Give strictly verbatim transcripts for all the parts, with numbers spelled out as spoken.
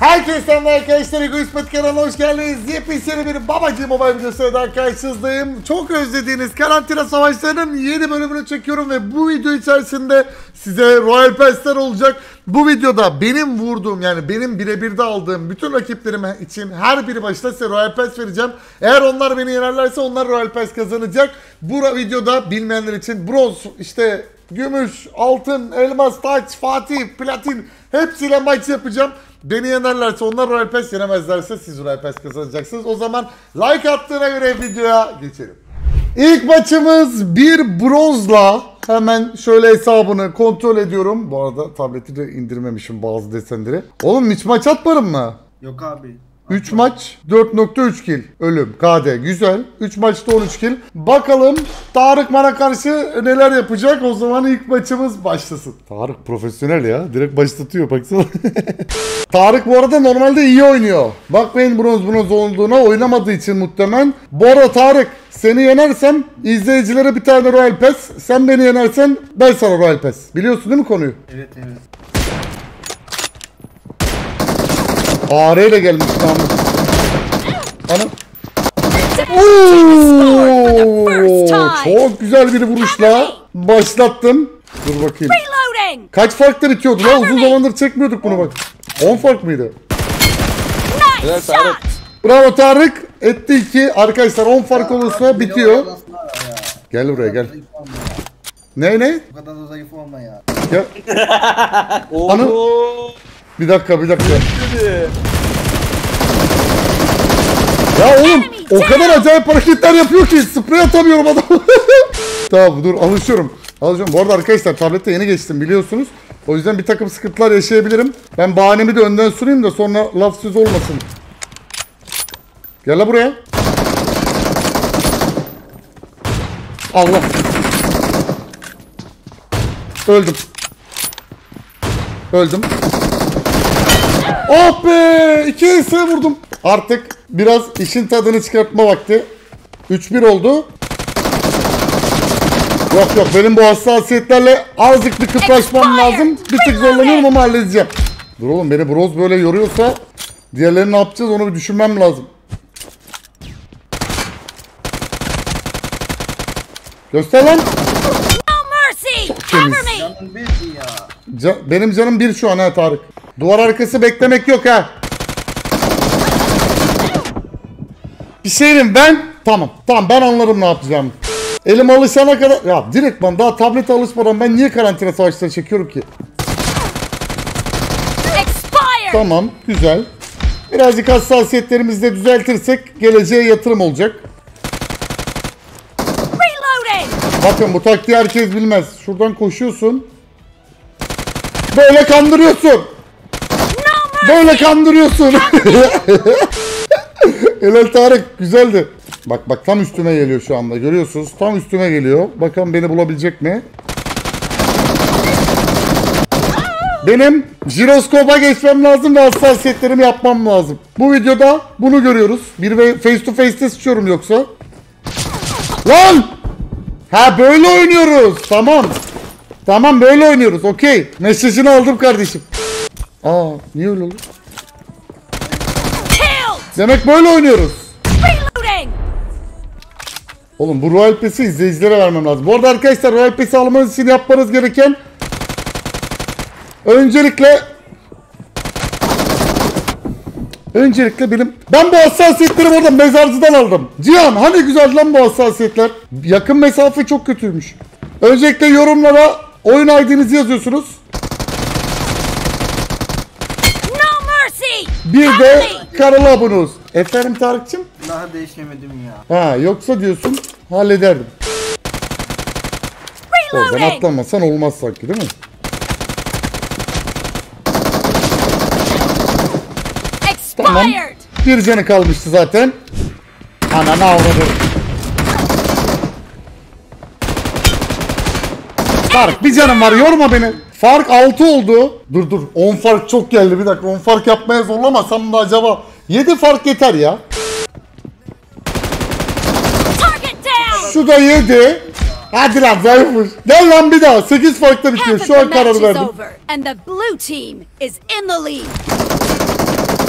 Herkese selam arkadaşlar, Egoist Pati kanalına hoş geldiniz. Yepyeni bir babacı mobile videosuyla daha karşınızdayım. Çok özlediğiniz karantina savaşlarının yeni bölümünü çekiyorum ve bu video içerisinde size Royal Pass'ler olacak. Bu videoda benim vurduğum, yani benim birebir de aldığım bütün rakiplerim için her biri başına size Royal Pass vereceğim. Eğer onlar beni yenerlerse onlar Royal Pass kazanacak. Bu videoda bilmeyenler için bronz, işte gümüş, altın, elmas, taç, fatih, platin hepsiyle maç yapacağım. Beni yenerlerse onlar Royal Pass, yenemezlerse siz Royal Pass kazanacaksınız. O zaman like attığına göre videoya geçelim. İlk maçımız bir bronzla. Hemen şöyle hesabını kontrol ediyorum. Bu arada tableti de indirmemişim bazı desenleri. Oğlum hiç maç atmadın mı? Yok abi. üç maç dört nokta üç kill. Ölüm. K D güzel. üç maçta on üç kill. Bakalım Tarık bana karşı neler yapacak. O zaman ilk maçımız başlasın. Tarık profesyonel ya. Direkt başlatıyor baksana. Tarık bu arada normalde iyi oynuyor. Bakmayın bronz bronz olduğuna, oynamadığı için muhtemelen. Bu arada Tarık, seni yenersem izleyicilere bir tane Royal Pass. Sen beni yenersen ben sana Royal Pass. Biliyorsun değil mi konuyu? Evet evet. A R ile gelmiş tamam. Ana. Çok güzel bir vuruşla başlattım. Dur bakayım. Kaç farkta bitiyordu la? Uzun zamandır çekmiyorduk bunu bak. on fark mıydı? Evet Tarık. Bravo Tarık. Etti iki. Arkadaşlar on fark olursa bitiyor. Gel buraya gel. Ne ne? Bu kadar da zayıf olma ya. Gel. Ana. Bir dakika bir dakika. Ya oğlum o kadar acayip hareketler yapıyor ki sprey atamıyorum adamı. Tamam dur alışıyorum. Alışıyorum. Bu arada arkadaşlar tablette yeni geçtim biliyorsunuz. O yüzden bir takım sıkıntılar yaşayabilirim. Ben bahanemi de önden süreyim de sonra laf söz olmasın. Gel la buraya. Allah. Öldüm. Öldüm. Oh be! iki ese vurdum. Artık biraz işin tadını çıkartma vakti. üç bir oldu. Yok yok benim bu hassasiyetlerle azıcık bir kıpraşmam lazım. Bir tık zorlanıyorum ama halledeceğim. Dur oğlum beni bronz böyle yoruyorsa diğerlerini ne yapacağız onu bir düşünmem lazım. Göster lan. Çok temiz. Canın bir ya. Can, benim canım bir şu an ha Tarık. Duvar arkası beklemek yok ha. Bir şeyim ben. Tamam. Tamam ben anlarım ne yapacağım. Elim alışana kadar. Ya direktman daha tablete alışmadan ben niye karantina savaşları çekiyorum ki? Expired. Tamam. Güzel. Birazcık hassasiyetlerimizi de düzeltirsek geleceğe yatırım olacak. Bakın bu taktiği herkes bilmez. Şuradan koşuyorsun. Böyle kandırıyorsun. Böyle kandırıyorsun. Helal Tarık. Güzeldi. Bak bak tam üstüme geliyor şu anda. Görüyorsunuz. Tam üstüme geliyor. Bakalım beni bulabilecek mi? Benim jiroskopa geçmem lazım ve hassasiyetlerimi yapmam lazım. Bu videoda bunu görüyoruz. Bir face to face'te sıçıyorum yoksa. Lan! Ha böyle oynuyoruz. Tamam. Tamam böyle oynuyoruz. Okey. Mesajını aldım kardeşim. Aa niye öyle oldu? Demek böyle oynuyoruz. Oğlum bu Royal Pass'i izleyicilere vermem lazım. Bu arada arkadaşlar Royal Pass'i almanız için yapmanız gereken öncelikle Öncelikle benim ben bu hassasiyetleri oradan mezarcıdan aldım. Cihan hani güzel lan bu hassasiyetler. Yakın mesafe çok kötüymüş. Öncelikle yorumlara oyun I D'nizi yazıyorsunuz. Bir de kanala abone olun. Efendim Tarık'cığım? Daha değişemedim ya. Ha yoksa diyorsun hallederdim. Oradan atlamasan olmaz sanki değil mi? Tamam. Bir canı kalmıştı zaten. Ananı avradı. Tarık bir canım var yorma beni. Fark altı oldu. Dur dur on fark çok geldi bir dakika on fark yapmaya zorlamasam mı acaba? yedi fark yeter ya. Şu da yedi. Hadi lan zayıfmış. Gel lan bir daha sekiz farkta bitiyor şu an karar verdim.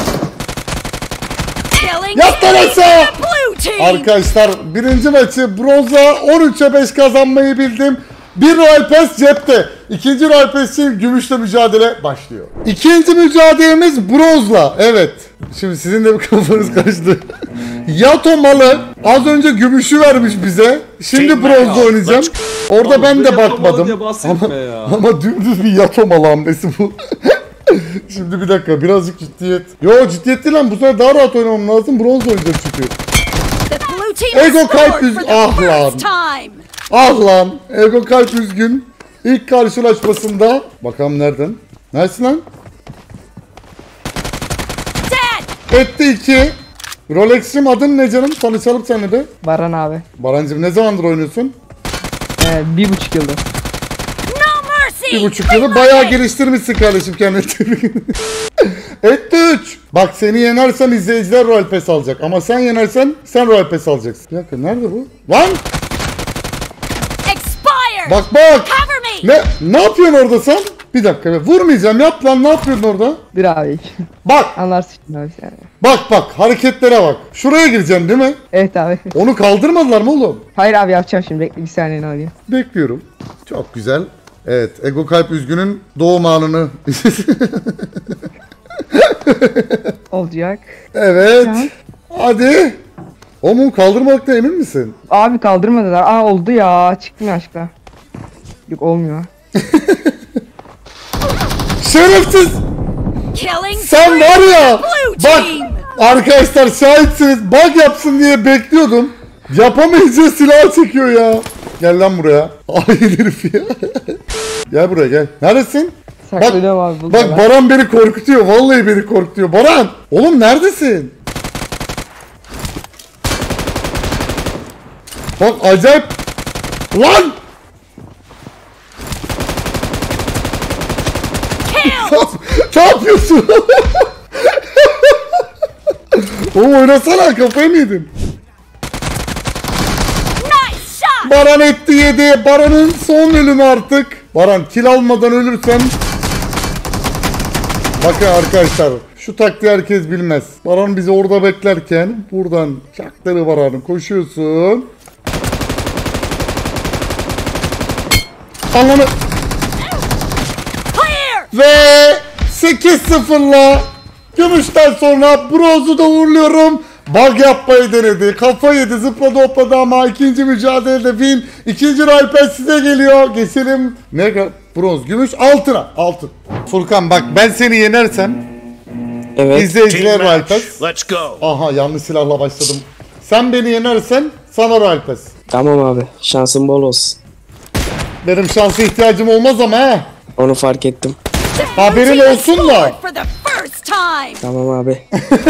Yat lan aşağı. Arkadaşlar birinci maçı bronza on üçe beş kazanmayı bildim. Bir Royal Pass cepte. İkinci Royal Pass için gümüşle mücadele başlıyor. İkinci mücadelemiz bronzla. Evet. Şimdi sizin de bir kafanız karıştı. Yato malı az önce gümüşü vermiş bize. Şimdi bronzla oynayacağım. Orada Oğlum, ben de Yato malı bakmadım. diye bahsetme Ama, ya. ama dümdüz bir yato malı hamlesi bu. Şimdi bir dakika birazcık ciddiyet. Yo ciddiyet değil lan, bu sefer daha rahat oynamam lazım. Bronz oynayacağım çünkü. Ego kalp üz... Ah lan. Ah lan. Ego kalp üzgün. İlk karşılaşmasında. Bakalım nereden? Nersin lan? Etti iki. Rolex'cim adın ne canım? Tanışalım seninle de. Baran abi. Barancım ne zamandır oynuyorsun? Ee, bir buçuk yıldır. Bir buçuk yılı bayağı geliştirmişsin kardeşim kendini. Etti üç. Bak seni yenersem izleyiciler Royal Pass alacak. Ama sen yenersen sen Royal Pass alacaksın. Bir dakika nerede bu? Lan! Bak bak! Ne ne yapıyorsun orada sen? Bir dakika be, vurmayacağım, yap lan, ne yapıyorsun orada? Bir abi. Bak! Anlarsın abi sen. Bak bak hareketlere bak. Şuraya gireceğim değil mi? Evet abi. Onu kaldırmadılar mı oğlum? Hayır abi yapacağım şimdi. Bekle bir saniye alayım. Bekliyorum. Çok güzel. Evet, Ego Kalp Üzgün'ün doğum anını. Olacak. Evet. Ya. Hadi. O mu kaldırmadıktan emin misin? Abi kaldırmadılar. Aa oldu ya. Çıktım yaşta. Yok olmuyor. Şerefsiz. Sen var ya. Bak arkadaşlar şahitsiniz. Bug yapsın diye bekliyordum. Yapamayınca silah çekiyor ya. Gel lan buraya. Ay herif ya. Gel buraya gel. Neredesin? Saklıyorum abi. buldum Bak ben. Baran beni korkutuyor. Vallahi beni korkutuyor. Baran. Oğlum neredesin? Bak acayip. Lan. Ne yapıyorsun? Oğlum oynasana, kafayı mı yedin? Baran etti yedi. Baran'ın son ölümü artık. Baran kill almadan ölürsen. Bakın arkadaşlar, şu taktiği herkes bilmez. Baran bizi orada beklerken buradan çakları Baran'ın koşuyorsun. Anlamı. Ve sekiz sıfırla gümüşten sonra bronzu da uğurluyorum. Bug yapmayı denedi. Kafa yedi, zıpladı hopladı ama ikinci mücadelede win. İkinci Royal Pass size geliyor. Geçelim. Mega bronz, gümüş, altına. Altın. Furkan bak ben seni yenersem Evet. izleyiciler Team Royal match. Pass. Let's go. Aha yanlış silahla başladım. Sen beni yenersen sana Royal Pass. Tamam abi. Şansın bol olsun. Benim şansa ihtiyacım olmaz ama ha. Onu fark ettim. Haberin olsun da. Tamam abi.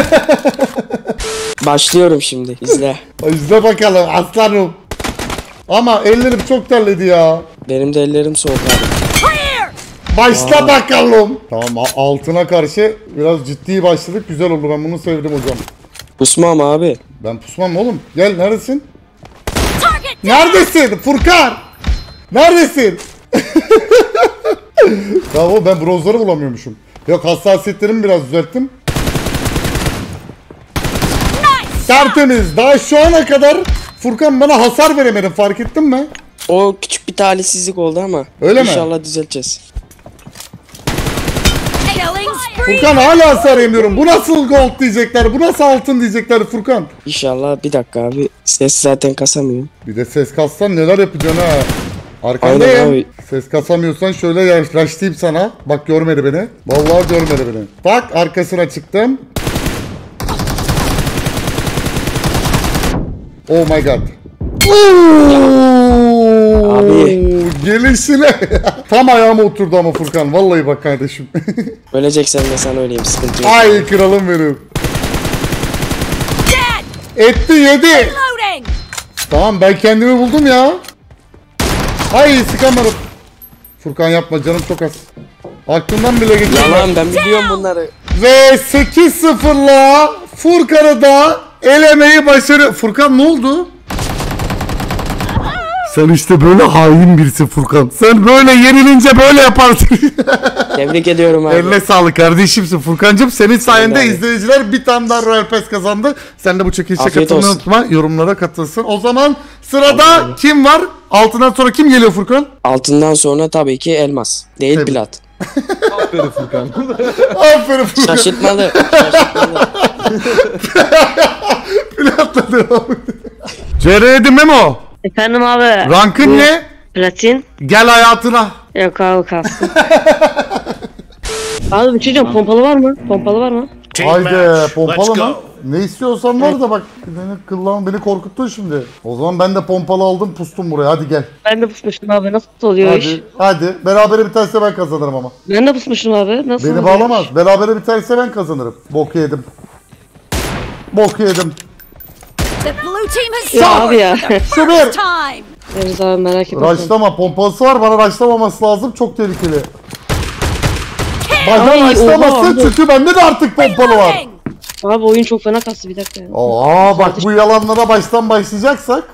Başlıyorum şimdi. İzle. İzle bakalım aslanım. Ama ellerim çok terledi ya. Benim de ellerim soğuk abi. Başla bakalım. Tamam a- altına karşı biraz ciddi başladık. Güzel oldu, ben bunu sevdim hocam. Kusmam abi. Ben pusmam oğlum. Gel neredesin? Neredesin Furkan? Neredesin? Bravo, ben bronzları bulamıyormuşum. Yok, hassasiyetlerimi biraz düzelttim. Tertemiz. Daha şu ana kadar Furkan bana hasar veremedin, fark ettin mi? O küçük bir talihsizlik oldu ama. Öyle mi? İnşallah düzelteceğiz. Furkan hala hasar yemiyorum. Bu nasıl gold diyecekler, bu nasıl altın diyecekler Furkan. İnşallah bir dakika abi. Ses zaten kasamıyorum. Bir de ses kassan neler yapacaksın ha. Aynen Arkandayım. abi. Ses kasamıyorsan şöyle yaklaştayım sana. Bak görmedi beni. Vallahi görmedi beni. Bak arkasına çıktım. Oh my god. Oo, Abi. gelişine. Tam ayağıma oturdu ama Furkan. Vallahi bak kardeşim. Öleceksen de sen öyleyim. Sıkıntı yok. Ay kralım benim. Etti yedi. Tamam ben kendimi buldum ya. Ay sıkamadım. Furkan yapma, canım çok az. Aklımdan bile geçiyor. Yalan, ben biliyorum bunları. Ve sekiz sıfırla Furkan'ı da elemeyi başarıyor. Furkan ne oldu? Sen işte böyle hain birisin Furkan. Sen böyle yenilince böyle yaparsın. Tebrik ediyorum abi. Eline sağlık kardeşimsin Furkancığım. Senin sayende abi. izleyiciler bir tane daha Royal Pass kazandı. Sen de bu çekilişe Afiyet katılmayı olsun. unutma. Yorumlara katılsın. O zaman sırada kim var? Altından sonra kim geliyor Furkan? Altından sonra tabii ki elmas. Değil Tabii. plat. Aferin Furkan. Aferin Furkan. Şaşırtmalı. Şaşırtmalı. Platla devam C R yedi Memo. Efendim abi. Rankın ne? Platin. Gel hayatına. Yok abi kalsın. Abi bir şey diyeceğim, pompalı var mı? Pompalı var mı? Haydi pompalı mı? Ne istiyorsan var da bak beni kıllan beni korkuttun şimdi. O zaman ben de pompalı aldım pustum buraya hadi gel. Ben de pusmuştum abi, nasıl oluyor iş? Hadi hadi berabere biterse ben kazanırım ama. Ben de pusmuştum abi, nasıl Beni oluyor bağlamaz. iş? Berabere biterse ben kazanırım. Bok yedim. Bok yedim. The blue team has Ya scored abi ya. Süper. time. Veririz abi, merak etme. Raşlama pompalısı var bana raşlamaması lazım çok tehlikeli. Bana Ay, raşlamasın oha. çünkü bende de artık pompalı var. Reloading. Abi oyun çok fena kastı, bir dakika ya. Aa bak bu yalanlara baştan başlayacaksak.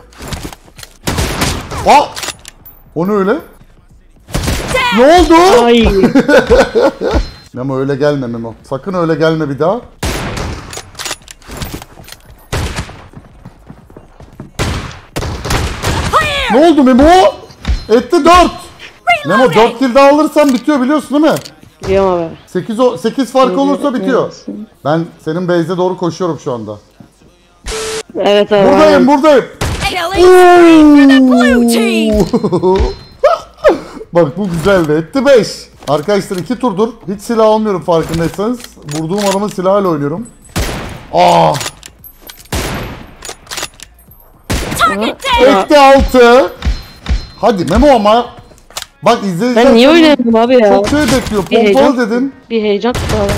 Aa! O ne öyle? Ne oldu? Ay. Memo öyle gelme Memo. Sakın öyle gelme bir daha. Ne oldu Memo? Etti dört. Memo dört kill daha alırsan bitiyor biliyorsun değil mi? Biliyorum abi. sekiz o sekiz fark olursa bitiyor. Neredesin? Ben senin base'e doğru koşuyorum şu anda. Evet abi. Buradayım buradayım. Killing spree for the blue team. Bak bu güzeldi. Etti beş. Arkadaşlar iki turdur. Hiç silah almıyorum farkındaysanız. Vurduğum adamın silahıyla oynuyorum. Aa! Target down. Etti altı. Hadi Memo ama. Bak izleyiciler. Ben niye çok- oynayamadım abi ya? Çok şey bekliyor. Bir heyecan. Pompalı dedim. Bir heyecan tuttu abi.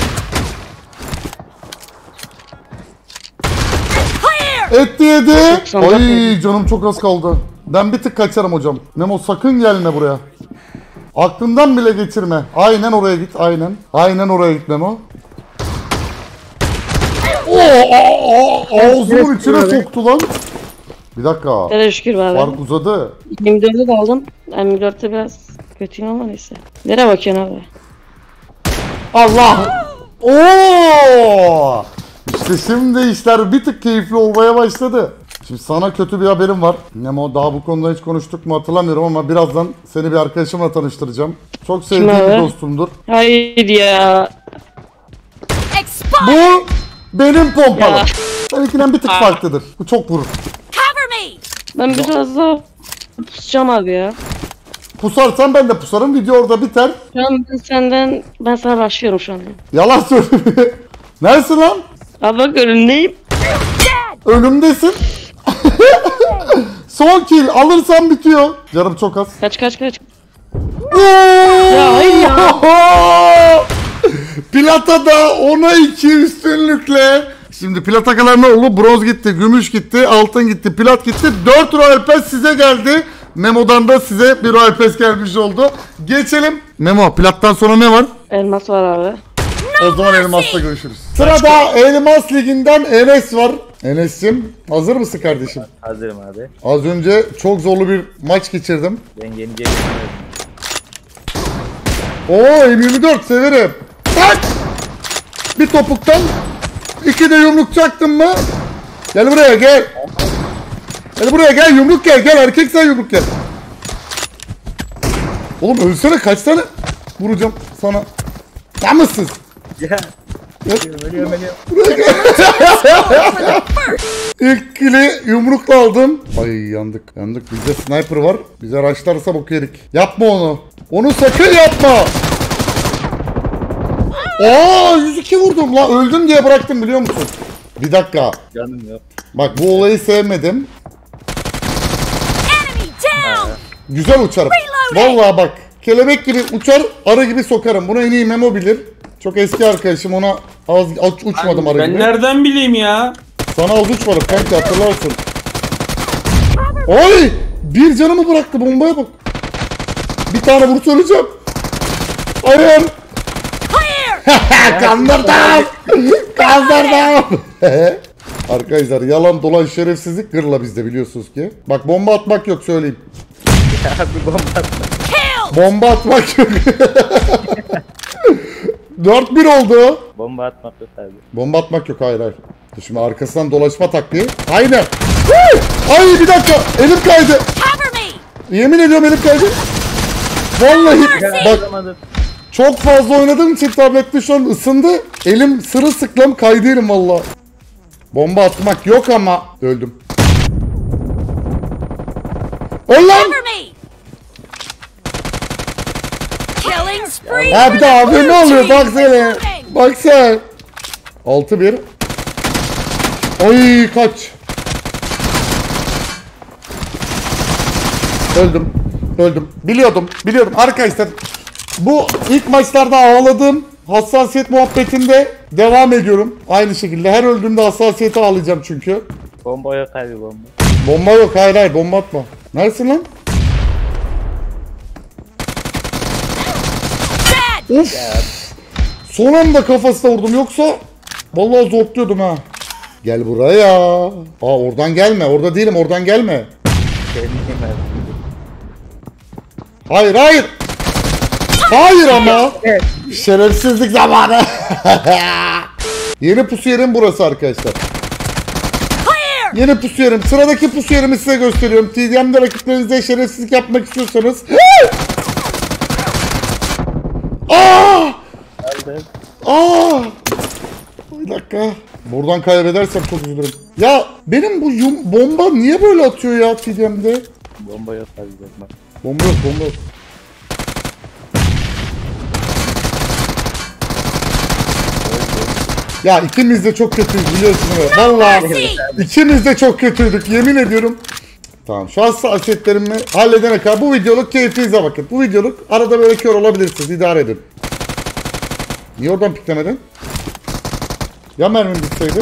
Clear. Etti yedi. Çok sandım. Ay canım çok az kaldı. Ben bir tık kaçarım hocam. Memo sakın gelme buraya. Aklından bile geçirme. Aynen oraya git aynen. Aynen oraya git Memo. Oo, aa, aa, ağzımın içine soktu lan. Bir dakika. Hele şükür be abi. Fark uzadı. yirmi dördü de aldım. yirmi dörtte biraz kötüyüm ama neyse. Nereye bakıyorsun abi? Allah! Oo! İşte şimdi işler bir tık keyifli olmaya başladı. Şimdi sana kötü bir haberim var. Nemo daha bu konuda hiç konuştuk mu hatırlamıyorum ama birazdan seni bir arkadaşımla tanıştıracağım. Çok sevdiğim Kim bir abi? dostumdur. Haydi ya. Expire. Bu benim pompalı. Ya. Seninkinden bir tık farklıdır. Bu çok vurur. Cover me. Ben biraz daha pusacağım abi ya. Pusarsan ben de pusarım. Video orada biter. Şu an ben senden, ben sana rushlıyorum şu anda. Yalan söyleme. Neresin lan? Abi bak önündeyim. Önümdesin. Son kill alırsan bitiyor. Canım çok az. Kaç kaç kaç. Ya hayır ya. Plata'da ona iki üstünlükle. Şimdi plata kadar ne oldu? Bronz gitti, gümüş gitti, altın gitti, plat gitti. dört Royal Pass size geldi. Memo'dan da size bir Royal Pass gelmiş oldu. Geçelim. Memo, plattan sonra ne var? Elmas var abi. O zaman Elmas'la görüşürüz. Sırada Elmas Ligi'nden Enes var. Enes'cim hazır mısın kardeşim? Hazırım abi. Az önce çok zorlu bir maç geçirdim. Ben yeni geldim. Oo M yirmi dört severim. Tak! Bir topuktan iki de yumruk çaktın mı? Gel buraya gel. Gel buraya gel yumruk gel gel erkek sen yumruk gel. Oğlum ölsene kaç tane vuracağım sana. Namussuz. Ya. Gel. Ölüyorum ölüyorum. İlk kili yumrukla aldım. Ay yandık yandık. Bizde sniper var. Bize rushlarsa bok yedik. Yapma onu. Onu sakın yapma. Aa yüz iki vurdum la. Öldüm diye bıraktım biliyor musun? Bir dakika. Canım yok. Bak bu olayı sevmedim. Enemy down. Güzel uçarım. Vallahi bak. Kelebek gibi uçar, arı gibi sokarım. Bunu en iyi Memo bilir. Çok eski arkadaşım ona az, az uçmadım arı Ben gibi. nereden bileyim ya? Sana az uçmadım kanka hatırlarsın. Ay! Bir canımı bıraktı bombaya bak. Bir tane vurup öleceğim. Hayır. Clear. Kandırdım. Kandırdım. Arkadaşlar yalan dolan şerefsizlik gırla bizde biliyorsunuz ki. Bak bomba atmak yok söyleyeyim. Abi bomba atma. Bomba atmak yok. dört bir oldu. Bomba atmak yok abi. Bomba atmak yok hayır hayır. Şimdi arkasından dolaşma taktiği. Aynen. Ay bir dakika elim kaydı. Cover me! Yemin ediyorum elim kaydı. Vallahi bak Atamadım. çok fazla oynadığım için tablette şu an ısındı. Elim sırılsıklam kaydı elim valla. Bomba atmak yok ama öldüm. Ol lan. Cover me! Killing spree Ha for bir the de abi blue ne oluyor team. bak sen. Bak sen. altı bir. Ay kaç. Öldüm. Öldüm. Biliyordum. Biliyordum. Arkadaşlar bu ilk maçlarda ağladığım hassasiyet muhabbetinde devam ediyorum. Aynı şekilde her öldüğümde hassasiyeti ağlayacağım çünkü. Bomba yok abi bomba. Bomba yok. Hayır hayır bomba atma. Neresin lan? Of. Son anda kafasına vurdum yoksa vallahi zorluyordum ha. Gel buraya. Aa oradan gelme. Orada değilim. Oradan gelme. Sevmeyeyim abi. Hayır hayır. Hayır ama. Şerefsizlik zamanı. Yeni pusu yerim burası arkadaşlar. Clear! Yeni pusu yerim. Sıradaki pusu yerimi size gösteriyorum. T D M'de rakiplerinizle şerefsizlik yapmak istiyorsanız. Aa! Aldım. Aa! Bir dakika. Buradan kaybedersem çok üzülürüm. Ya benim bu yum bomba niye böyle atıyor ya T D M'de? Bomba yok abi bomba. Bomba yok bomba yok. Ya ikimiz de çok kötüyüz biliyorsun değil mi? Vallahi ikimiz de çok kötüydük yemin ediyorum. Tamam şu hassasiyetlerimi halledene kadar bu videoluk keyfinize bakın. Bu videoluk arada böyle kör olabilirsiniz idare edin. Niye oradan piklemedin? Ya mermim bitseydi?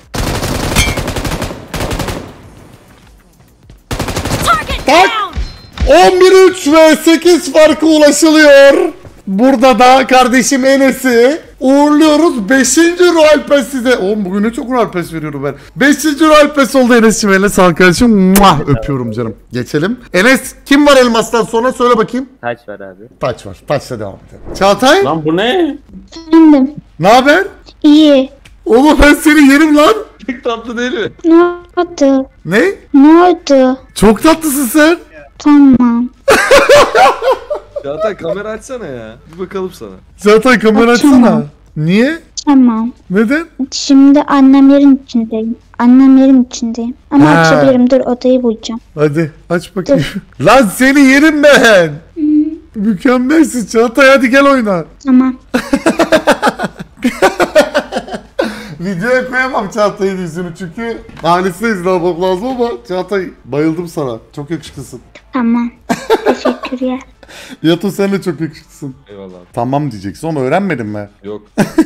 Target Tak! down! on bir üç ve sekiz farkı ulaşılıyor. Burada da kardeşim Enes'i uğurluyoruz. beşinci Royal Pass size. Oğlum bugün ne çok Royal Pass veriyorum ben. beşinci Royal Pass oldu Enes'cim. Enes arkadaşım. Muah, öpüyorum canım. Geçelim. Enes kim var elmastan sonra söyle bakayım. Taç var abi. Taç var. Taçla devam edelim. Çağatay Lan bu ne? Efendim, ne haber? iyi. Oğlum ben seni yerim lan. Pek tatlı değil mi? Ne oldu? Ne? Ne oldu? Çok tatlısın sen. Tamam. Çağatay kamera açsana ya. Bir bakalım sana. Çağatay kamera Açamam. açsana. Niye? Tamam. Neden? Şimdi annemlerin içindeyim. Annemlerin içindeyim. Ama Ha. açabilirim. Dur odayı bulacağım. Hadi aç bakayım. Lan seni yerim ben. Mükemmelsin Çağatay hadi gel oyna. Tamam. Videoya koyamam Çağatay'ın yüzünü çünkü ailesine izin almam lazım ama Çağatay bayıldım sana. Çok yakışıklısın. Tamam. Teşekkürler. Yato sen de çok yakışıklısın. Eyvallah abi. Tamam diyeceksin ama öğrenmedin mi? Yok.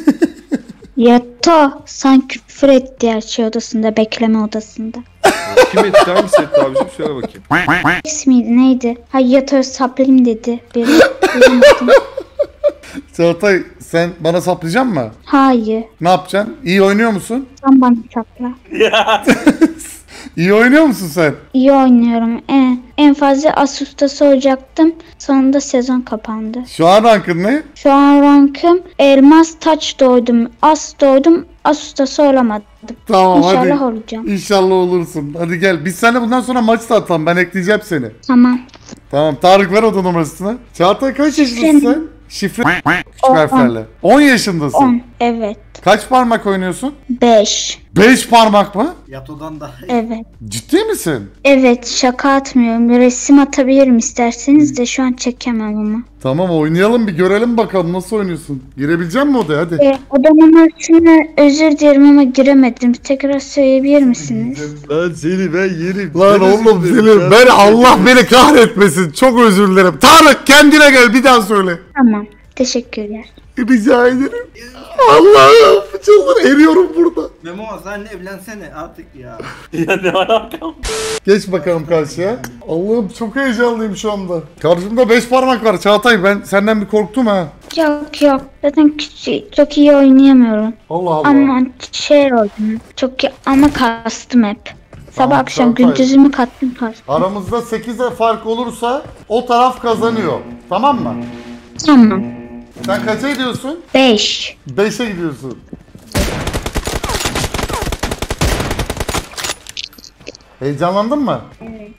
Yato, sen küfür et diğer şey odasında, bekleme odasında. Kim etti? Hangisi etti abicim? Söyle bakayım. X miydi neydi? Ha Yato'ya saplayayım dedi. Biri. Duyamadım. Çağatay sen bana saplayacaksın mı? Hayır. Ne yapacaksın? İyi oynuyor musun? Sen bana sapla. İyi oynuyor musun sen? İyi oynuyorum. En, en fazla Asus'ta olacaktım. Sonunda sezon kapandı. Şu an rankın ne? Şu an rankım elmas taç doydum. As doydum. Asus'ta olamadım. Tamam İnşallah hadi. olacağım. İnşallah olursun. Hadi gel. Biz seninle bundan sonra maç da atalım. Ben ekleyeceğim seni. Tamam. Tamam. Tarık ver oda numarasını. Çağatay kaç yaşındasın Şifrem- sen? Şifre küçük On. harflerle. on yaşındasın. on. Evet. Kaç parmak oynuyorsun? beş. beş parmak mı? Yato'dan da Evet. Ciddi misin? Evet şaka atmıyorum. Resim atabilirim isterseniz de şu an çekemem ama. Tamam oynayalım bir görelim bakalım nasıl oynuyorsun. Girebilecek misin odaya hadi. E, oda numarasını özür dilerim ama giremedim. Tekrar söyleyebilir misiniz? Lan seni ben yerim. Lan oğlum seni ben Allah beni kahretmesin. Çok özür dilerim. Tarık kendine gel bir daha söyle. Tamam. Teşekkürler. Rica ederim. Allah'ım çıldır eriyorum burada. Memo sen evlensene artık ya. Ya ne alakam? Geç bakalım karşıya. Allah'ım çok heyecanlıyım şu anda. Karşımda beş parmak var Çağatay, ben senden bir korktum ha. Yok yok. Zaten küçük, çok iyi oynayamıyorum. Allah Allah. Ama şey oldum. Çok iyi ama kastım hep. Sabah Tamam, akşam Çağatay. gündüzümü kattım kastım. Aramızda sekize fark olursa o taraf kazanıyor. Tamam mı? Tamam. Sen kaça gidiyorsun? beş. beşe gidiyorsun. Heyecanlandın mı? Evet.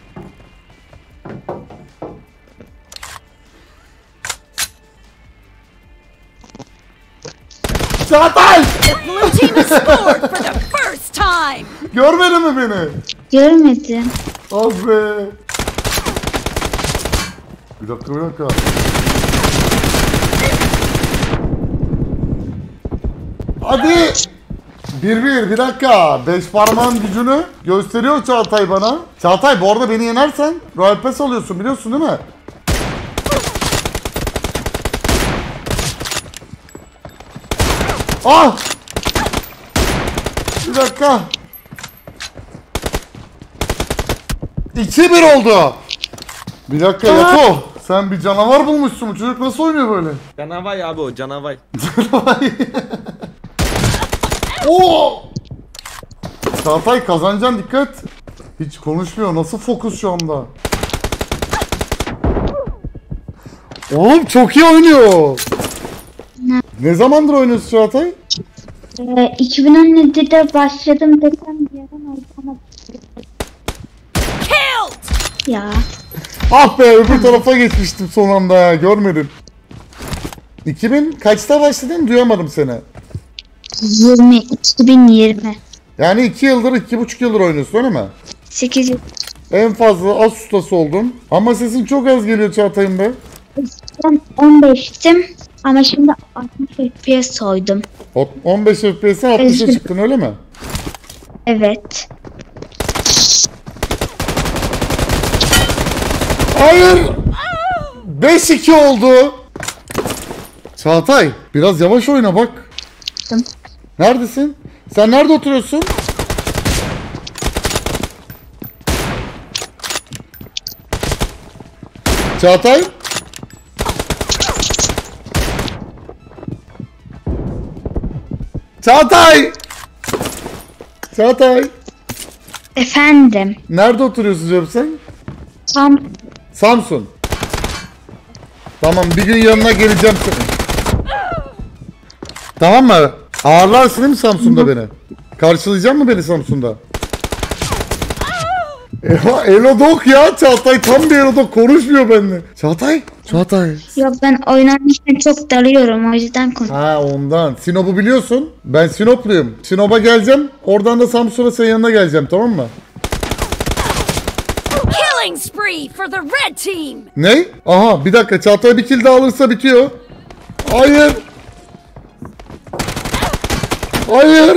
Çağatay! Blue team has scored for the first time. Görmedin mi beni? Görmedim. Az be. Bir dakika bir dakika. Hadi. Bir bir bir dakika. Beş parmağın gücünü gösteriyor Çağatay bana. Çağatay bu arada beni yenersen Royal Pass alıyorsun, biliyorsun değil mi? Ah! Bir dakika. iki bir oldu. Bir dakika Yato. Sen bir canavar bulmuşsun. Bu çocuk nasıl oynuyor böyle? Canavay abi o canavay. Oo! Çağatay kazanacaksın, dikkat. Hiç konuşmuyor. Nasıl fokus şu anda? Oğlum çok iyi oynuyor. Ne? Ne zamandır oynuyorsun Çağatay? Ee, iki bin on yedide başladım desem bir yerden oldu ama Killed. ya. Ah be, öbür tarafa geçmiştim son anda ya, görmedim. iki bin kaçta başladın? Duyamadım seni. yirmi. iki bin yirmi. Yani iki yıldır, iki buçuk yıldır oynuyorsun öyle mi? sekiz yıl. En fazla az ustası oldun. Ama sesin çok az geliyor Çağatay'ım be. Ben on beştim ama şimdi altmış F P S soydum. O- on beş F P S'e altmışa Evet. çıktın öyle mi? Evet. Hayır! beş iki oldu. Çağatay biraz yavaş oyna bak. Tamam. Neredesin? Sen nerede oturuyorsun? Çağatay? Çağatay! Çağatay! Efendim. Nerede oturuyorsun canım sen? Tam Samsun. Tamam, bir gün yanına geleceğim senin. Tamam mı? Ağırlarsın değil mi Samsun'da beni? Karşılayacak mı beni Samsun'da? Elo, Elodok ya Çağatay, tam bir Elodok, konuşmuyor benimle. Çağatay, Çağatay. yok, ben oynarken çok dalıyorum, o yüzden konuş. Ha ondan. Sinop'u biliyorsun. Ben Sinopluyum. Sinop'a geleceğim. Oradan da Samsun'a senin yanına geleceğim, tamam mı? Killing spree for the red team. Ne? Aha bir dakika, Çağatay bir kill daha alırsa bitiyor. Hayır. Hayır.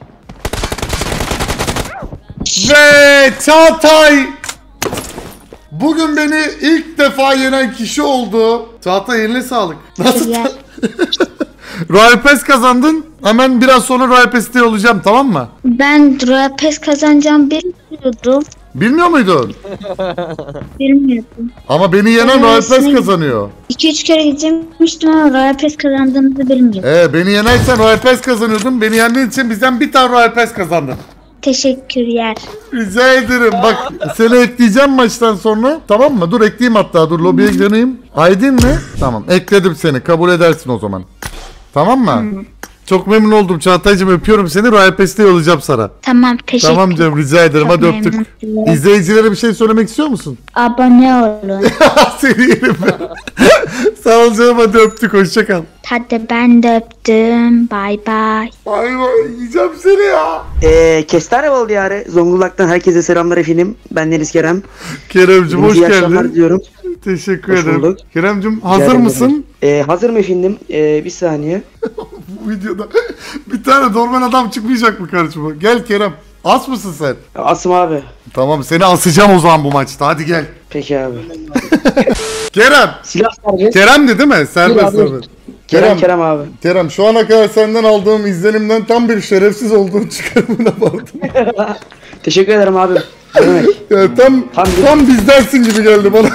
Ve Çağatay bugün beni ilk defa yenen kişi oldu. Çağatay eline sağlık. Nasıl? Ya. Royal Pass kazandın. Hemen biraz sonra Royal Pass'te olacağım, tamam mı? Ben Royal Pass kazanacağım bilmiyordum. Bilmiyor muydun? Bilmiyordum. Ama beni yenen Ben Royal Pass resmi- kazanıyor. iki üç kere gitmiştim ama Royal Pass kazandığımızı bilmiyordum. Ee, beni yenersen Royal Pass kazanıyordun. Beni yendiğin için bizden bir tane Royal Pass kazandın. Teşekkürler. Rica ederim. Bak seni ekleyeceğim maçtan sonra. Tamam mı? Dur ekleyeyim hatta. Dur lobiye gireyim. Aydın mı? Tamam. Ekledim seni. Kabul edersin o zaman. Tamam mı? Hmm. Çok memnun oldum Çağatay'cığım. Öpüyorum seni. Royal Pass'te yollayacağım sana. Tamam, teşekkür Tamam canım. Rica ederim. Çok Hadi öptük. memnun. İzleyicilere bir şey söylemek istiyor musun? Abone olun. Seni yerim ben. Sağ ol canım. Hadi öptük. Hoşça kal. Hadi ben de öptüm. Bay bay. Ay vay. Yiyeceğim seni ya. Ee, Kestane Bal Diyarı Zonguldak'tan herkese selamlar efendim. Ben Deniz Kerem. Kerem'cim hoş İyi akşamlar geldin. diyorum. Teşekkür Hoş ederim. bulduk. Kerem'cim Rica hazır ederim. mısın? Ee, hazırım efendim. Ee, bir saniye. Bu videoda bir tane normal adam çıkmayacak mı karşıma? Gel Kerem. As mısın sen? Asım abi. Tamam, seni asacağım o zaman bu maçta. Hadi gel. Peki abi. Kerem. Silah saracağız. Kerem'di değil mi? Serbest abi. serbest. Kerem Kerem. Kerem abi. Kerem şu ana kadar senden aldığım izlenimden tam bir şerefsiz olduğun çıkarımına vardım. Teşekkür ederim abi. Ne demek? Ya tam, Tam- tam bizdensin gibi geldi bana.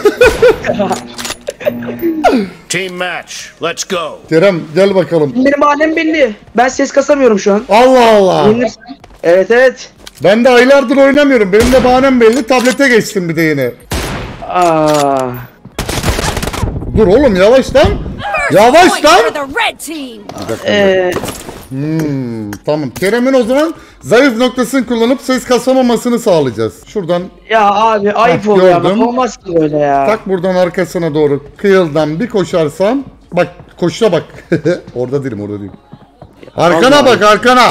Team match. Let's go. Kerem gel bakalım. Benim alem belli. Ben ses kasamıyorum şu an. Allah Allah. Yenilirsin. Evet evet. Ben de aylardır oynamıyorum. Benim de bahanem belli. Tablete geçtim bir de yine. Aa. Dur oğlum yavaş lan. Yavaş Point lan. for the red team. Ee, Hmm, tamam. Kerem'in o zaman zayıf noktasını kullanıp ses kasamamasını sağlayacağız. Şuradan ya abi ayıp Heh, oluyor gördüm. ama olmaz ki böyle ya. tak buradan arkasına doğru kıyıldan bir koşarsam. Bak koşuna bak. Orada değilim orada değilim. Arkana Allah bak arkana.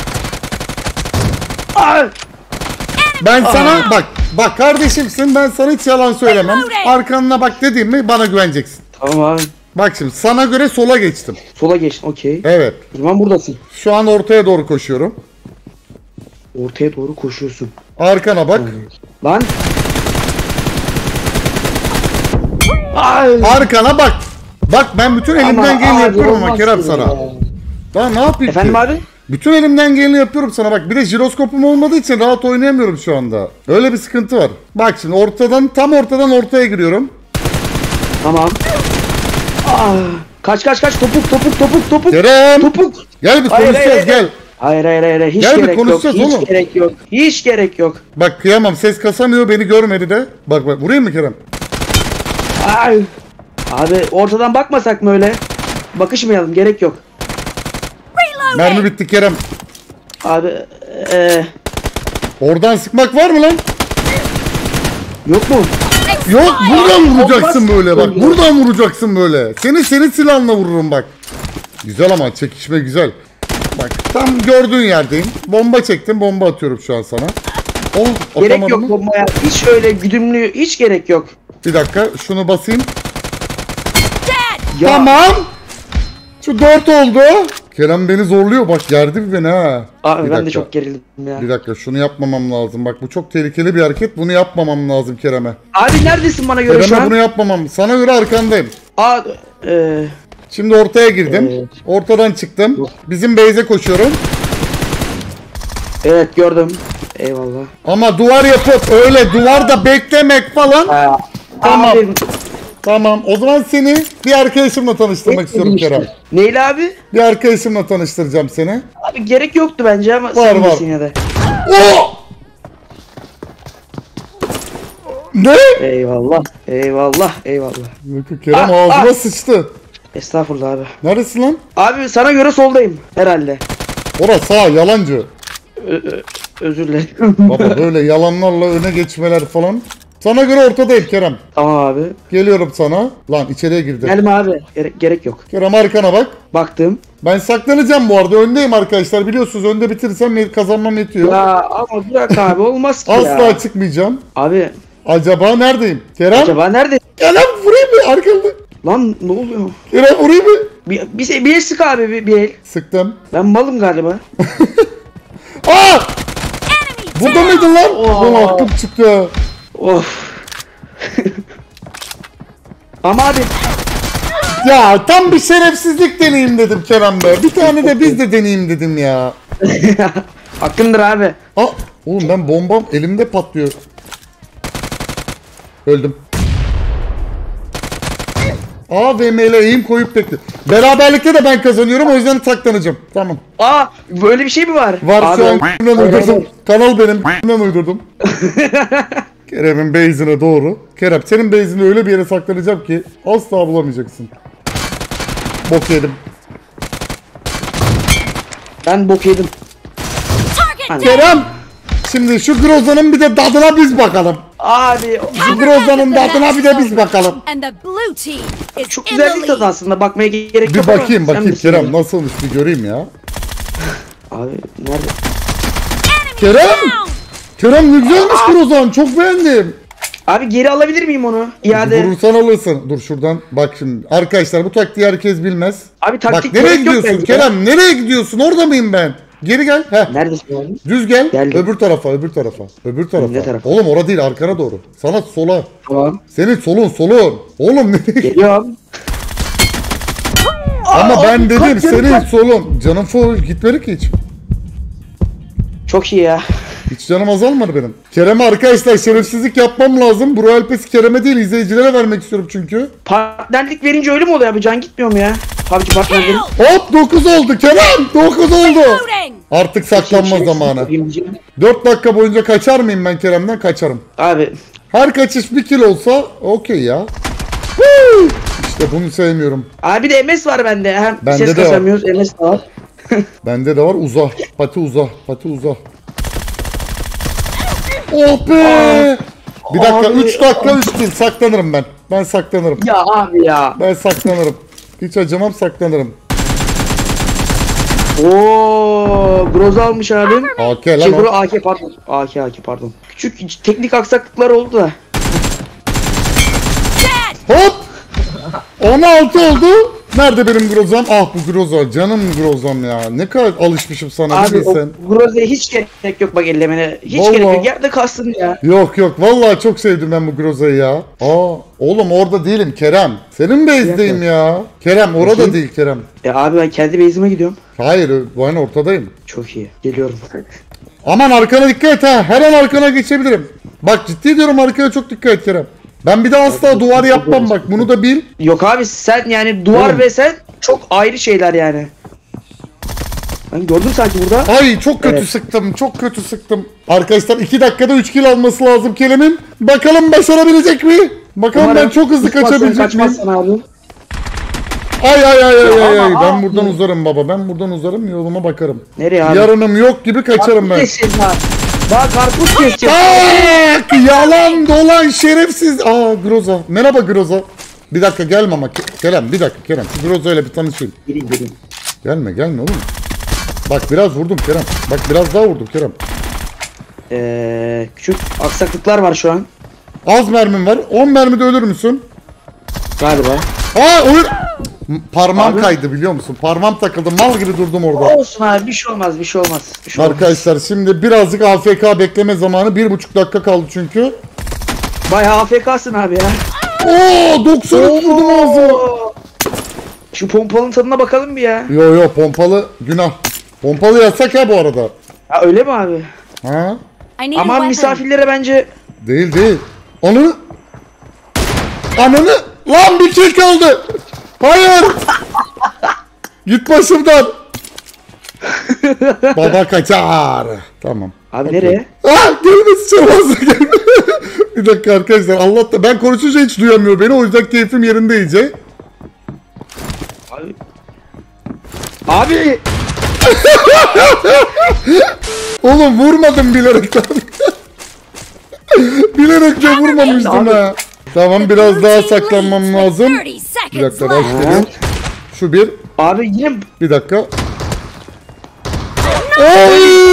Aa! Ben sana bak bak kardeşimsin, ben sana hiç yalan söylemem. Arkanına bak dediğim mi bana güveneceksin. Tamam abi. Bak şimdi sana göre sola geçtim. Sola geçtin okey. Evet. O zaman buradasın. Şu an ortaya doğru koşuyorum. Ortaya doğru koşuyorsun. Arkana bak. Lan. Ay. Arkana bak. Bak ben bütün elimden Ama geleni abi, yapıyorum ama olmaz Kerem ki sana. ya. Daha ne yapayım Efendim ki? abi? Bütün elimden geleni yapıyorum sana bak. Bir de jiroskopum olmadığı için rahat oynayamıyorum şu anda. Öyle bir sıkıntı var. Bak şimdi ortadan tam ortadan ortaya giriyorum. Tamam. Aa. Kaç kaç kaç topuk topuk topuk topuk. Kerem Topuk. gel bir Hayır, konuşacağız hayır, gel. Hayır hayır hayır hiç Gel bir gerek yok. konuşacağız Hiç oğlum. gerek yok. Hiç gerek yok. Bak kıyamam, ses kasamıyor, beni görmedi de. Bak bak vurayım mı Kerem? Ay. Abi ortadan bakmasak mı öyle? Bakışmayalım gerek yok. Mermi bitti Kerem. Abi eee Oradan sıkmak var mı lan? yok mu? Yok buradan vuracaksın olmaz. böyle bak. Buradan vuracaksın böyle. Seni senin silahla vururum bak. Güzel ama çekişme güzel. Bak tam gördüğün yerdeyim. Bomba çektim, bomba atıyorum şu an sana. Oh, Gerek atamadım yok mı? bombaya. Hiç öyle güdümlü hiç gerek yok. Bir dakika şunu basayım. Ya, Tamam. Şu dört oldu. Kerem beni zorluyor bak, gerdi beni ha. Abi Bir ben de dakika. çok gerildim ya. Bir dakika şunu yapmamam lazım. Bak bu çok tehlikeli bir hareket. Bunu yapmamam lazım Kerem'e. Abi neredesin bana göre şu Kerem'e an? bunu yapmamam. Sana göre arkandayım. Aa, eee Şimdi ortaya girdim. Evet. Ortadan çıktım. Bizim base'e koşuyorum. evet gördüm. Eyvallah. Ama duvar yapıp öyle duvarda beklemek falan. Aa, Tamam. Abi, Tamam. O zaman seni bir arkadaşımla tanıştırmak istiyorum işte. Kerem. Neyle abi? Bir arkadaşımla tanıştıracağım seni. Abi gerek yoktu bence ama Var, sen var. bilirsin yine de. Oo! Ne? Eyvallah. Eyvallah. Eyvallah. Kerem Ah, ağzıma ah. sıçtı. Estağfurullah abi. Neresin lan? Abi sana göre soldayım herhalde. Orası sağ, yalancı. Özür dilerim. Baba böyle yalanlarla öne geçmeler falan. Sana göre ortadayım Kerem. Tamam abi. Geliyorum sana. Lan içeriye girdim. Gelme abi. Gerek, gerek yok. Kerem arkana bak. Baktım. Ben saklanacağım bu arada. Öndeyim arkadaşlar. Biliyorsunuz önde bitirirsem kazanmam yetiyor. Ya ama bırak abi olmaz ki Asla ya. çıkmayacağım. Abi Acaba neredeyim? Kerem? acaba nerede? Kerem vurayım mı? Arkanda. Lan ne oluyor? Kerem vurayım mı? Bir, bir, bir el sık abi bir, bir el. Sıktım. Ben malım galiba. Aa! Burada mıydın lan? Oo. Lan aklım çıktı. Of. Ama abi Ya tam bir şerefsizlik deneyeyim dedim Kerem be. Bir tane de biz de deneyeyim dedim ya. hakkındır abi. Aa, oğlum ben bombam elimde patlıyor. Öldüm. A V M ile eğim koyup bekle. Beraberlikte de ben kazanıyorum, o yüzden saklanacağım. Tamam. Aa böyle bir şey mi var? Var abi, şu an ben uydurdum. Kanal benim ben uydurdum. Kerem'in base'ine doğru. Kerem senin base'ini öyle bir yere saklanacağım ki asla bulamayacaksın. Bok yedim. Ben bok yedim. Target Kerem! Şimdi şu Groza'nın bir de tadına biz bakalım. Abi Şu Groza'nın tadına bir de biz bakalım. and the blue team is çok in güzel the değil tadı lead. aslında bakmaya gerek Bir yok ama bakayım sen bakayım bilirsin Kerem yani. nasılmış bir göreyim ya. Abi nerede? Kerem! Down. Kerem ne güzelmiş Groza'nın, çok beğendim. Abi geri alabilir miyim onu? İade. Vurursan alırsın. Dur şuradan bak şimdi. Arkadaşlar bu taktiği herkes bilmez. Abi taktik Bak nereye gerek yok gidiyorsun bence. Kerem? Nereye gidiyorsun? Orada mıyım ben? Geri gel. Heh. Neredesin abi? Düz gel. Geldim. Öbür tarafa, öbür tarafa. Öbür tarafa. Ne tarafa? Oğlum orada değil, arkana doğru. Sana sola. Tamam. Senin solun solun. Oğlum nereye? Geliyorum. Ama ben abi, dedim kaç canım senin var? solun. Canım full gitmedi ki hiç. Çok iyi ya. Hiç canım azalmadı benim. Kerem'e arkadaşlar şerefsizlik yapmam lazım. Bu Royal Pass'i Kerem'e değil izleyicilere vermek istiyorum çünkü. Partnerlik verince öyle mi oluyor abi? Can gitmiyor mu ya? P U B G partnerlik. Hop dokuz oldu Kerem. dokuz oldu. Reloading! Artık saklanma zamanı. dört dakika boyunca kaçar mıyım ben Kerem'den? Kaçarım. Abi Her kaçış bir kill olsa okey ya. Woo! İşte bunu sevmiyorum. abi de M S var bende. Hem Bende ses de var. kasamıyoruz, M S de var. Bende de var uzah. Pati uzah. Pati uzah. Oh be! Bir dakika Abi. üç dakika üç kill saklanırım ben. Ben saklanırım. Ya abi ya. Ben saklanırım. Hiç acımam saklanırım. Oo, Groza almış abim. A K Şey lan bro o. A K pardon. A K A K pardon. Küçük teknik aksaklıklar oldu da. Hop! on altı oldu. Nerede benim Groza'm? Ah bu Groza. Canım Groza'm ya. Ne kadar alışmışım sana Abi o bilirsen. Groza'ya hiç gerek yok bak ellemene. Hiç Vallahi. gerek yok. Yerde kalsın ya. Yok yok vallahi çok sevdim ben bu Groza'yı ya. Aa oğlum orada değilim Kerem. Senin base'deyim ya. Kerem orada Bakayım. değil Kerem. Ya abi ben kendi base'ime gidiyorum. Hayır ben ortadayım. Çok iyi. Geliyorum. Aman arkana dikkat et ha. Her an arkana geçebilirim. Bak ciddi diyorum arkaya çok dikkat et Kerem. Ben bir de asla duvar yapmam bak bunu da bil. Yok abi sen yani duvar Oğlum. ve sen çok ayrı şeyler yani. Ben gördüm sanki burada. Ay çok kötü Evet. sıktım çok kötü sıktım. Arkadaşlar iki dakikada üç kill alması lazım Kerem'in. Bakalım başarabilecek mi? Bakalım Umarım ben çok hızlı kaçmazsan- kaçabilecek miyim? kaçmazsan abi. Ay ay ay ay ay ay. Aa, Ben aa. buradan uzarım baba. Ben buradan uzarım yoluma bakarım. Nereye abi? Yarınım yok gibi kaçarım ben. Keseceğiz ha. Daha karpuz keseceğiz. Bak yalan dolan şerefsiz. Aa Groza. Merhaba Groza. Bir dakika gelme ama Ke- Kerem bir dakika Kerem. Şu Groza ile bir tanışayım. Gelin gelin. Gelme gelme oğlum. Bak biraz vurdum Kerem. Bak biraz daha vurdum Kerem. Ee, küçük aksaklıklar var şu an. Az mermim var. on mermide ölür müsün? Galiba. Aa ölür. Parmağım Abi. kaydı biliyor musun? Parmağım takıldı. Mal gibi durdum orada. Olsun abi bir şey olmaz bir şey olmaz. Bir şey olmaz. Arkadaşlar şimdi birazcık A F K bekleme zamanı. Bir buçuk dakika kaldı çünkü. Bayağı A F K'sın abi ya. Oo doksan üç vurdum ağzına. Oo. Şu pompalının tadına bakalım bir ya. Yo yo pompalı günah. Pompalı yasak ha bu arada. Ha öyle mi abi? Ha? I need a Ama weapon. misafirlere bence Değil değil. Ananı. Ananı. Lan bir kill kaldı. Hayır. Git başımdan. Baba kaçar. Tamam. abi Okey. nereye? Ah gelmesin çalmazsa gelme. Bir dakika arkadaşlar Allah da ben konuşunca hiç duyamıyor beni o yüzden keyfim yerinde iyice. Abi. Abi. Oğlum vurmadım bilerekten. Bilerek de vurmamıştım ha. Tamam biraz daha saklanmam lazım. thirty Bir seconds dakika left. başlayalım. Şu bir. Abi yine Bir dakika. Oy!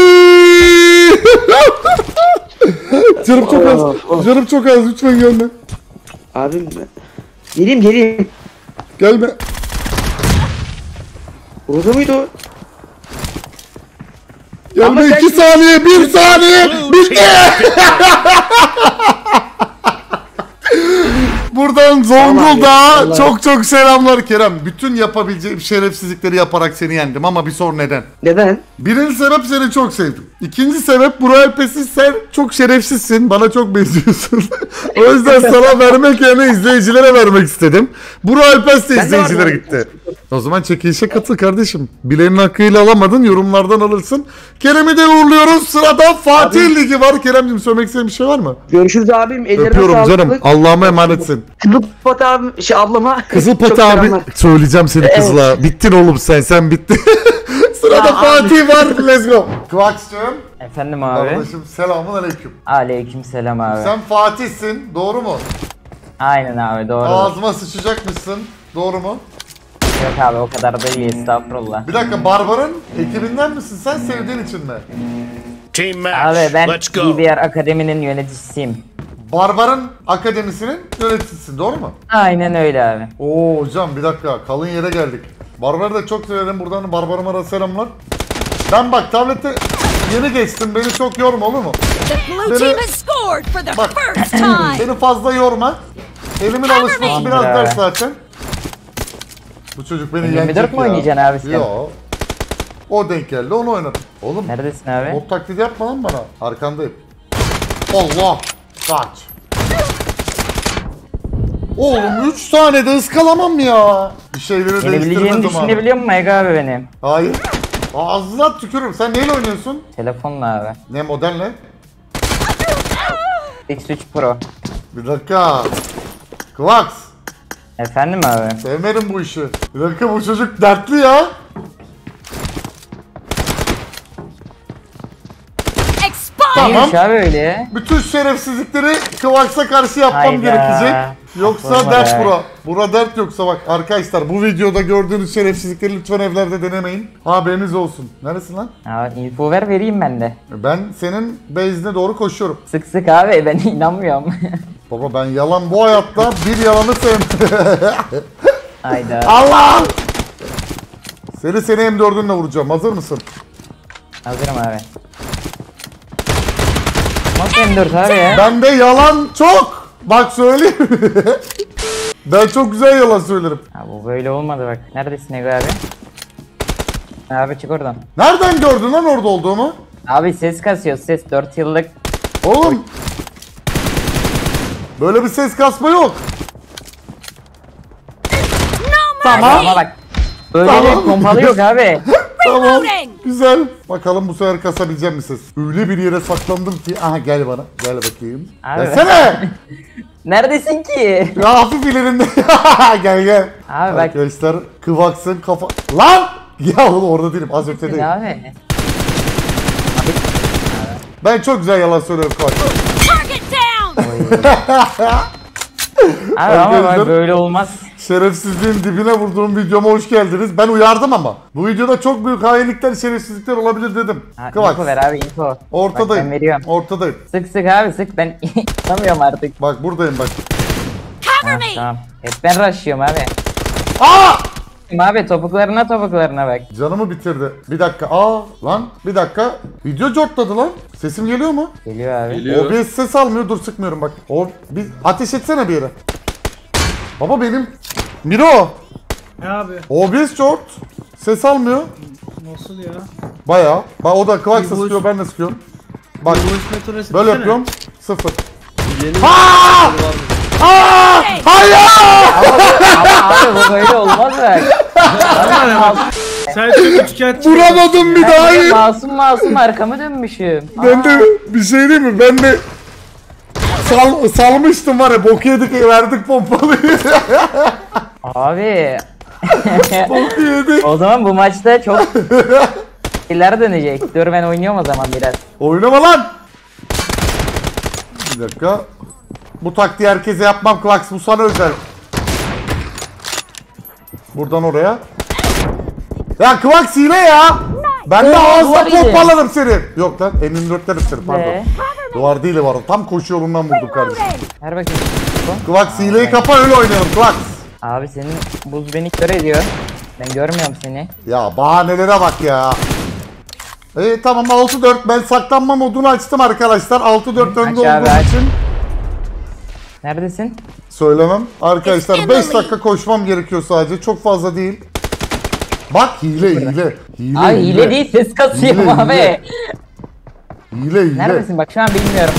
Canım çok az. Canım çok az. Lütfen gelme. abi geleyim geleyim. Gelme. Burada mıydı o? Gelme. Ama sen- iki saniye. Bir saniye. Bitti. Buradan Zonguldak'a çok çok selamlar Kerem. Bütün yapabileceğim şerefsizlikleri yaparak seni yendim ama bir sor neden? Neden? Birinci sebep seni çok sevdim. İkinci sebep bu Royal Pass'i sen çok şerefsizsin. Bana çok benziyorsun. O yüzden sana vermek yerine izleyicilere vermek istedim. Bu Royal Pass de Ben de var izleyicilere Royal gitti. O zaman çekilişe katıl kardeşim. Bileğinin hakkıyla alamadın yorumlardan alırsın. Kerem'i de uğurluyoruz. Sırada Fatih Abi. Ligi var. Kerem'cim söylemek istediğin bir şey var mı? Görüşürüz abim. Ellerine Öpüyorum sağlık. canım. Allah'ıma emanetsin. Kızılpat abim şey ablama. Kızılpati çok abi. selamlar. Söyleyeceğim seni Evet. kızla. Bittin oğlum sen. Sen bittin. Sırada Ya Fatih var. Let's go. Kıvaks'cığım. Efendim abi. Kardeşim selamun aleyküm. Aleyküm selam abi. Sen Fatih'sin. Doğru mu? Aynen abi doğru. Ağzıma sıçacakmışsın. Doğru mu? Yok abi o kadar da iyi estağfurullah. Bir dakika Barbar'ın ekibinden misin sen sevdiğin için mi? Team match. Abi ben Let's go. B B R Akademi'nin yöneticisiyim. Barbar'ın akademisinin yöneticisi doğru mu? Aynen öyle abi. Oo hocam bir dakika kalın yere geldik. Barbar'ı da çok severim buradan Barbar'ıma da selamlar. Ben bak tablete yeni geçtim beni çok yorma olur mu? The blue Beni- team has scored for the Bak. first time. Beni fazla yorma. Elimin alışması biraz be. ders zaten. Bu çocuk beni yirmi yenecek dört ya. mi oynayacaksın abi sen? Yo. O denk geldi onu oynadım. Oğlum Neredesin abi? mod taklidi yapma lan bana. Arkandayım. Allah. Kaç. Oğlum üç tane de ıskalamam ya. Bir şeyleri Yenebileceğini değiştirmedim abi. düşünebiliyor musun Ege abi benim? Hayır. Ağzına tükürürüm. Sen neyle oynuyorsun? Telefonla abi. Ne model ne? X üç Pro. Bir dakika. Kvax. Efendim abi? Sevmedim bu işi. Bir dakika bu çocuk dertli ya. Tamam. Neymiş abi öyle? Bütün şerefsizlikleri Kvax'a karşı yapmam Hayda. gerekecek. Yoksa Sorma dert be. bura. Bura dert yoksa bak arkadaşlar bu videoda gördüğünüz şerefsizlikleri lütfen evlerde denemeyin. Haberiniz olsun. Neresin lan? Abi info ver vereyim ben de. Ben senin base'ine doğru koşuyorum. Sık sık abi ben inanmıyorum. Baba ben yalan bu hayatta bir yalanı sevmem. Hayda. Allah! Seni seni M dördünle vuracağım. Hazır mısın? Hazırım abi. Nasıl M dört abi ya? Bende yalan çok. Bak söyleyeyim. Ben çok güzel yalan söylerim. Abi bu böyle olmadı bak. Neredesin Ege abi? Abi çık oradan. Nereden gördün lan orada olduğumu? Abi ses kasıyor ses dört yıllık. Oğlum. Böyle bir ses kasma yok. Tamam. Ama bak. Böyle Tamam. bir pompalı yok abi. Tamam. Güzel. Bakalım bu sefer kasabilecek mi ses? Öyle bir yere saklandım ki. Aha gel bana. Gel bakayım. Abi. Gelsene. Neredesin ki? Ya hafif ilerinde. Gel gel. Abi bak. Arkadaşlar Kvax'ın kafa... Lan! Ya oğlum orada değilim. Az ötedeyim. Abi. Ben çok güzel yalan söylüyorum Kvax. Abi ama Arkadaşlar- bak böyle olmaz. Şerefsizliğin dibine vurduğum videoma hoş geldiniz. Ben uyardım ama. Bu videoda çok büyük hainlikler, şerefsizlikler olabilir dedim. Ha, Kvax. info ver abi info. Bak ben Ortadayım. veriyorum. Ortadayım. Sık sık abi sık ben inanamıyorum artık. Bak buradayım bak. Ha, tamam. Hep ben rushlıyorum abi. Aa! Abi topuklarına topuklarına bak. Canımı bitirdi. Bir dakika. Aa lan bir dakika. Video cortladı lan. Sesim geliyor mu? Geliyor abi. Geliyor. O bir ses almıyor. Dur sıkmıyorum bak. O bir ateş etsene bir yere. Baba benim. Miro. Ne abi? O bir short. Ses almıyor. Nasıl ya? Bayağı. Bak o da Kvax'a Bir bu- sıkıyor, ben de sıkıyorum. Bak Bu iş metresi böyle desene. yapıyorum. Sıfır. Yeni Aa! Aa! Hayır! Ama abi bu böyle olmaz bak. Sen çok üçkağıtçı. Vuramadım bir daha. Ben Hayır. masum masum arkamı dönmüşüm. Ben de bir şey değil mi? Ben de sal, salmıştım var ya, bok yedik verdik pompalıyı. Abi. Bok yedik. O zaman bu maçta çok iler dönecek. Dur ben oynuyorum o zaman biraz. Oynama lan. Bir dakika. Bu taktiği herkese yapmam Kvax, bu sana özel. Buradan oraya. Ya Kvax hile ya. Ben de Oo, ağızla duvar yedi. pompalarım seni. Yok lan M yirmi dörtlerim seni pardon. Be. Duvar değil var. Tam koşu yolundan vurdum kardeşim. Ver bakayım. Kvax hileyi kapa öyle oynayalım Kvax. Abi senin buz beni kör ediyor. Ben görmüyorum seni. Ya bahanelere bak ya. İyi tamam altı dört, ben saklanma modunu açtım arkadaşlar. altı dört önde Aç abi, olduğum aç. için Neredesin? söylemem. Arkadaşlar beş dakika koşmam gerekiyor sadece. Çok fazla değil. Bak hile hile. Hile Ay hile değil ses kasıyorum Hile, abi. hile. Hile hile. Neredesin bak şu an bilmiyorum.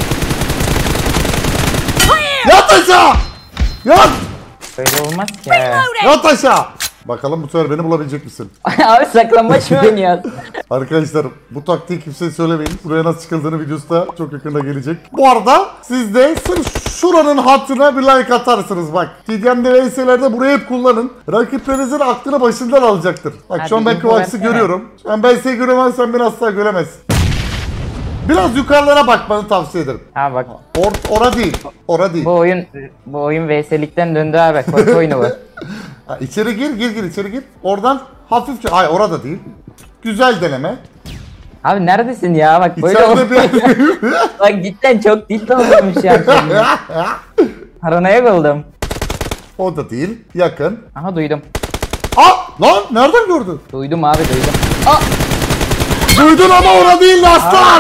Yat aşağı. Yat. Böyle olmaz ki. ya. Yat aşağı. Bakalım bu sefer beni bulabilecek misin? Abi saklanmaç mı oynuyorsun? Arkadaşlar bu taktiği kimseye söylemeyin. Buraya nasıl çıkıldığını videosu da çok yakında gelecek. Bu arada siz de sırf şuranın hatırına bir like atarsınız bak. T D M'de V S'lerde burayı hep kullanın. Rakiplerinizin aklını başından alacaktır. Bak Hadi şu an ben info Kvax'ı versene. görüyorum. Şu an ben seni göremezsem beni asla göremezsin. Biraz yukarılara bakmanı tavsiye ederim. Ha bak Or ora değil. Ora değil. bu oyun bu oyun V S'likten döndü abi. Korku oyunu bu. Ha, içeri gir gir gir içeri gir. Oradan hafifçe. Ay orada değil. Güzel deneme. Abi neredesin ya bak böyle İçeride oldu. bir... Bak cidden çok tilt olmuş ya. Paranoyak oldum. O da değil. Yakın. Aha duydum. Aa lan nereden gördün? Duydum abi duydum. Duydun ama orada değil aslan.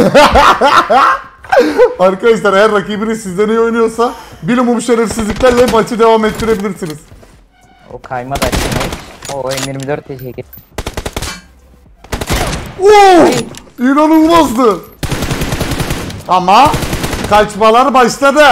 Arkadaşlar eğer rakibiniz sizden iyi oynuyorsa bir umum şerefsizliklerle maçı devam ettirebilirsiniz. O kayma da açılmış. O M yirmi dört teşekkür. Oo! İnanılmazdı. Ama kaçmalar başladı.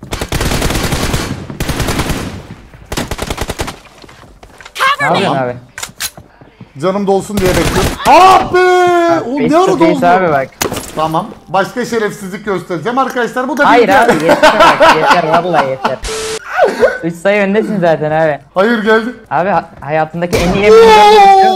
Ne yapıyorsun abi? Canım dolsun diye bekliyorum. Abi! O Beş ne ara çok iyisi doldu? abi bak. Tamam. Başka şerefsizlik göstereceğim arkadaşlar. Bu da Hayır bir- abi yeter bak yeter vallahi yeter. üç sayı öndesin zaten abi. Hayır geldi. Abi ha- hayatındaki en iyi M yirmi dört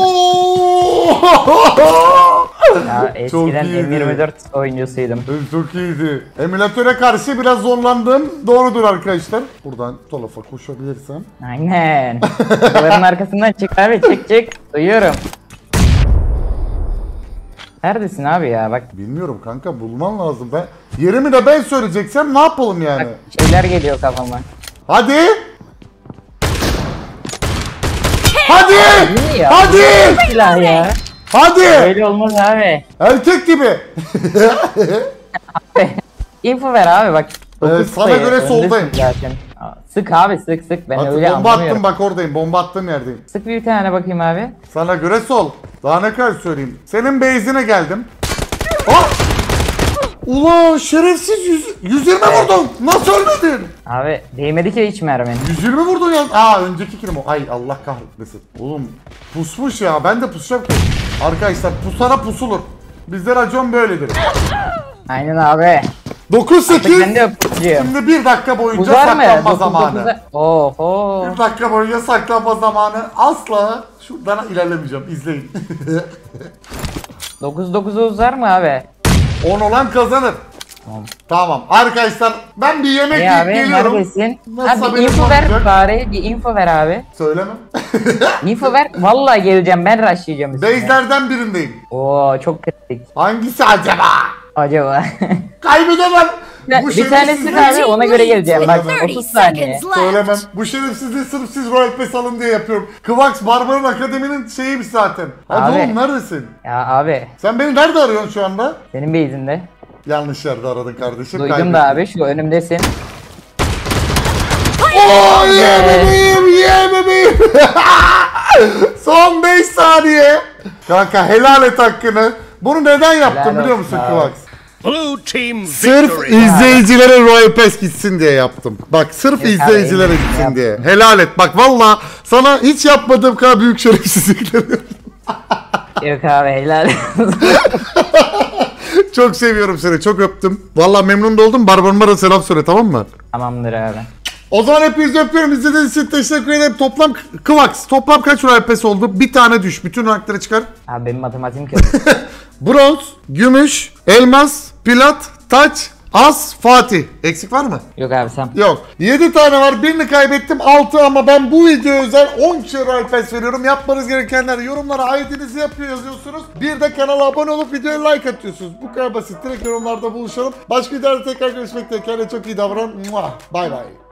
ya Çok eskiden iyiydi. M yirmi dört oyuncusuydum. Çok iyiydi. Emülatöre karşı biraz zorlandım. Doğrudur arkadaşlar. Buradan tarafa koşabilirsem. Aynen. Duvarın arkasından çık abi çık çık. Duyuyorum. Neredesin abi ya bak. Bilmiyorum kanka, bulman lazım. Ben yerimi de ben söyleyeceksem ne yapalım yani? Bak şeyler geliyor kafama. Hadi. Hadi. İyi ya. Hadi. Silah ya. Hadi. Öyle olmaz abi. Erkek gibi. Info ver abi bak. Ee, dokuz sana sayı, göre öndesin soldayım. zaten. Aa, sık abi sık sık ben Bak, öyle bomba anlamıyorum. attım, bak oradayım. Bomba attığım yerdeyim. Sık bir tane bakayım abi. Sana göre sol. Daha ne kadar söyleyeyim. Senin base'ine geldim. Oh! Ulan şerefsiz yüz, yüz yirmi vurdun. Nasıl ölmedin? Abi değmedi ki hiç mermin. yüz yirmi vurdun ya. Aa önceki kilim o. Ay Allah kahretmesin. Oğlum pusmuş ya. Ben de pusacağım ki. Arkadaşlar pusana pusulur. Bizde racon böyledir. Aynen abi. dokuz sekiz. Ben de öpücüğüm. Şimdi bir dakika boyunca Uzar mı? saklanma dokuz zamanı. dokuza- Oho. Bir dakika boyunca saklanma zamanı. Asla şuradan ilerlemeyeceğim. İzleyin. dokuz dokuza uzar mı abi? on olan kazanır. Tamam. Tamam. Arkadaşlar ben bir yemek İyi yiyip abi geliyorum. neredesin? Nasıl Abi benim info ver olacak? bari bir info ver abi. Söylemem. Info ver vallahi geleceğim ben rushlayacağım üstüne. Base'lerden birindeyim. Oo çok kritik. Hangisi acaba? Acaba. Kaybedemem. Bir- Bu bir tanesi şerefsizliği- abi ona göre geleceğim. Bak Söylemem. otuz saniye. Söylemem. Bu şerefsizliği sırf siz Royal Pass alın diye yapıyorum. Kıvax Barbar'ın akademinin şeyiymiş zaten. Hadi Abi. oğlum neredesin? Ya abi Sen beni nerede arıyorsun şu anda? senin base'inde. Yanlış yerde aradın kardeşim. Duydum kaybettin. da abi şu önümdesin. Oo ye bebeğim, ye bebeğim. Son beş saniye. Kanka helal et hakkını. Bunu neden yaptım Helal biliyor olsun musun abi. Kıvax? Blue team Sırf victory. izleyicilere Royal Pass gitsin diye yaptım. Bak sırf Yok abi, izleyicilere en iyisini gitsin yaptın. diye. Helal et. Bak valla sana hiç yapmadığım kadar büyük şerefsizlikleri. Yok abi helal. Çok seviyorum seni. Çok öptüm. Valla memnun da oldum. Barbarıma da selam söyle, tamam mı? Tamamdır abi. O zaman hepinizi öpüyorum. İzlediğiniz için teşekkür ederim. Toplam Kıvax. Toplam kaç Royal Pass oldu? Bir tane düş. Bütün rankları çıkar. Abi benim matematiğim kötü. Bronz, gümüş, elmas, plat, taç, as, Fatih. Eksik var mı? Yok abi sen. Yok. yedi tane var. Birini kaybettim. altı ama ben bu videoya özel on kişiye Royal Pass veriyorum. Yapmanız gerekenler yorumlara I D'nizi yapıyor yazıyorsunuz. Bir de kanala abone olup videoya like atıyorsunuz. Bu kadar basit. Direkt yorumlarda buluşalım. Başka videoda tekrar görüşmek dileğiyle. Kendine çok iyi davran. Bay bay.